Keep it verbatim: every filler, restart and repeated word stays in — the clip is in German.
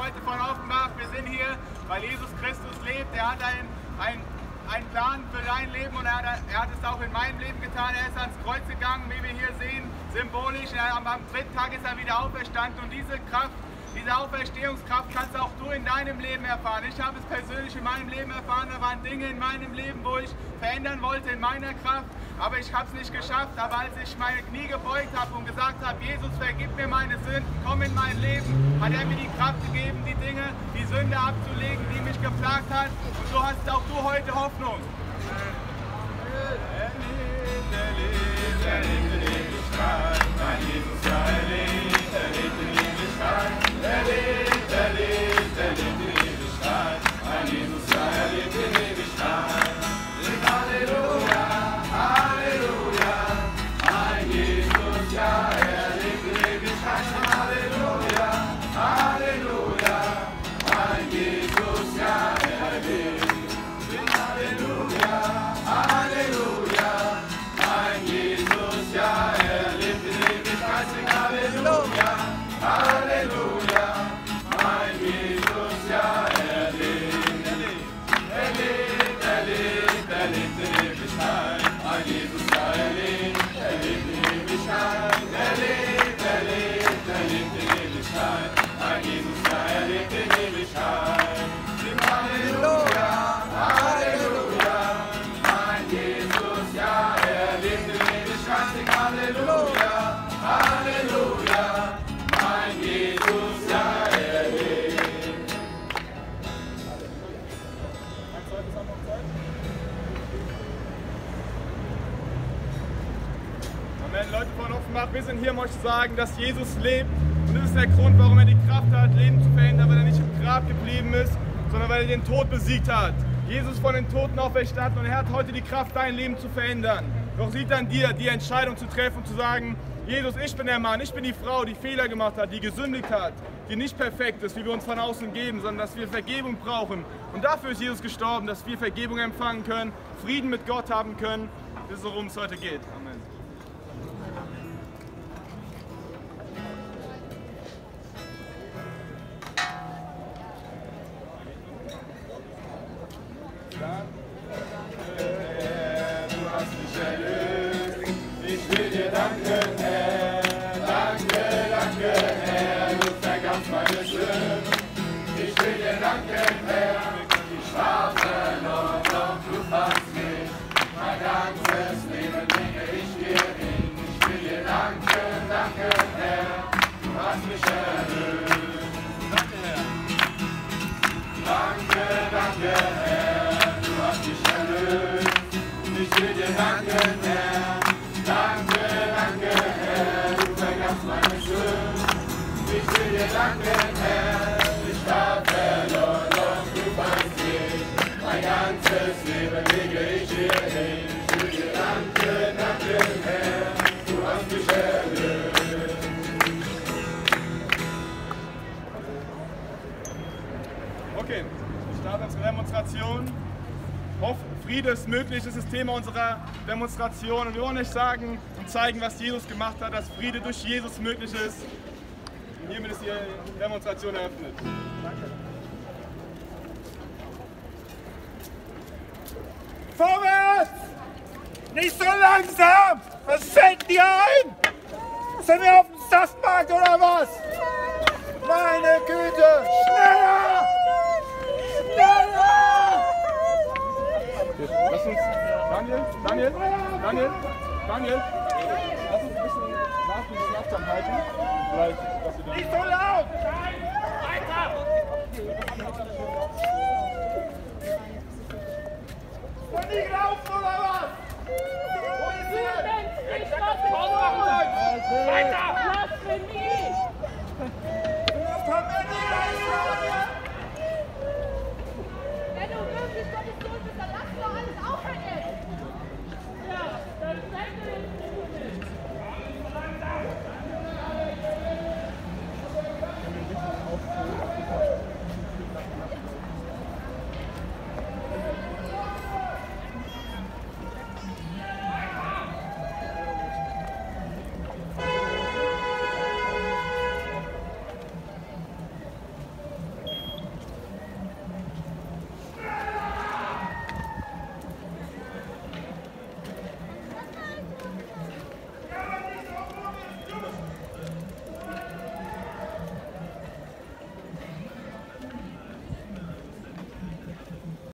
Leute von Offenbach, wir sind hier, weil Jesus Christus lebt. Er hat einen, einen, einen Plan für dein Leben und er hat, er hat es auch in meinem Leben getan. Er ist ans Kreuz gegangen, wie wir hier sehen, symbolisch. Er, am dritten Tag ist er wieder auferstanden und diese Kraft, diese Auferstehungskraft kannst auch du in deinem Leben erfahren. Ich habe es persönlich in meinem Leben erfahren. Da waren Dinge in meinem Leben, wo ich verändern wollte in meiner Kraft. Aber ich habe es nicht geschafft. Aber als ich meine Knie gebeugt habe und gesagt habe, Jesus, vergib mir meine Sünden, komm in mein Leben, hat er mir die Kraft gegeben, die Dinge, die Sünde abzulegen, die mich geplagt hat. Und so hast auch du heute Hoffnung. Er lebt, er lebt, er lebt in Ewigkeit. Mein Jesus, ja, er lebt, er lebt in Ewigkeit. Er lebt, er lebt, er lebt in Ewigkeit. Mein Jesus, ja, er lebt in Ewigkeit. Halleluja, Halleluja. Mein Jesus, ja, er lebt in Ewigkeit. Halleluja, Halleluja. Mein Jesus, ja, er lebt. Halleluja, Halleluja. Mein Jesus, ja, er lebt in Ewigkeit. Halleluja, Halleluja. Mein Jesus, ja, er lebt. Er lebt, er lebt, er lebt in Ewigkeit. Mein Jesus, ja, er lebt, er lebt in Ewigkeit. Er lebt, er lebt, er lebt in Ewigkeit. Mein Jesus, ja, er lebt in Ewigkeit. Halleluja, Halleluja. Mein Jesus, ja, er lebt in Ewigkeit. Halleluja, Halleluja. Mein Jesus, ja, er lebt. Amen. Leute von Offenbach, wir sind hier, um euch zu sagen, dass Jesus lebt. Und das ist der Grund, warum er die Kraft hat, Leben zu verändern, weil er nicht im Grab geblieben ist, sondern weil er den Tod besiegt hat. Jesus von den Toten auferstanden und er hat heute die Kraft, dein Leben zu verändern. Doch liegt an dir, die Entscheidung zu treffen und zu sagen, Jesus, ich bin der Mann, ich bin die Frau, die Fehler gemacht hat, die gesündigt hat, die nicht perfekt ist, wie wir uns von außen geben, sondern dass wir Vergebung brauchen. Und dafür ist Jesus gestorben, dass wir Vergebung empfangen können, Frieden mit Gott haben können. Das ist, worum es heute geht. Amen. Du hast mich erlöst. Ich will dir danken, Herr. Danke, danke, Herr. Du vergabst meine Sünden. Ich will dir danken, Herr. Ich war verloren, doch du fandst mich. Mein ganzes Leben lege ich dir hin. Ich will dir danken, danke, Herr. Du hast mich erlöst. Danke, Herr. Danke, danke, Herr. Du hast mich erlöst. Ich will dir danken, Herr. Danke, danke, Herr. Du vergabst meine Sünden. Ich will dir danken, Herr. Ich war verloren, doch du fandst mich. Mein ganzes Leben lege ich dir hin. Ich will dir danken, danke, Herr. Du hast mich erlöst. Okay, ich starte unsere Demonstration. Hoff, Friede ist möglich, das ist das Thema unserer Demonstration. Und wir wollen euch sagen und zeigen, was Jesus gemacht hat, dass Friede durch Jesus möglich ist. Und hiermit ist die Demonstration eröffnet. Danke. Vorwärts! Nicht so langsam! Was fällt dir ein? Sind wir auf dem Saftmarkt oder was? Meine Güte! Schneller! Schneller! Lass uns, Daniel, Daniel, Daniel, Daniel, lass uns ein bisschen warten, ein bisschen Abstand halten. Vielleicht, dass wir dann... Nicht so laut! Weiter! Und nicht laufen!